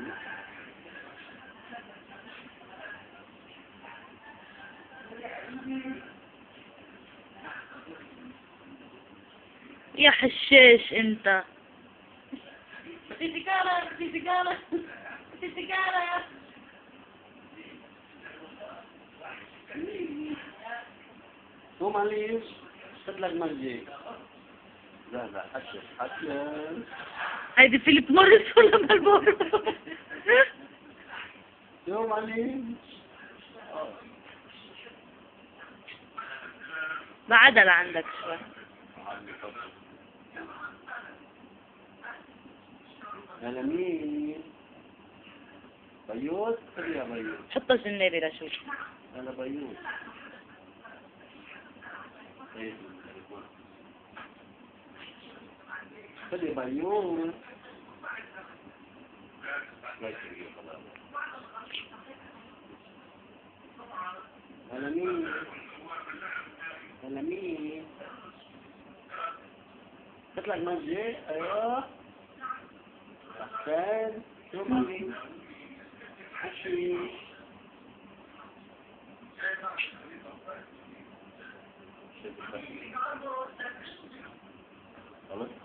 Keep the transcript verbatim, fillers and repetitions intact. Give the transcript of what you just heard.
يا حشاش انت. في سيجارة في سيجارة في سيجارة يا شو معلش شكلك مجيك. لا لا حشر حشر. هيدي فيليب موريس ولا مالبورو؟ شو معلش بعدها لعندك شوي. هلا مين؟ بيوت؟ خذ يا بيوت. حطها جنابي لشوف. هلا بيوت. خذ يا بيوت. هلا مين؟ هلا مين؟ تطلع المسجد؟ ايوه. أحسن. شو مالي؟ حشيش. خلاص.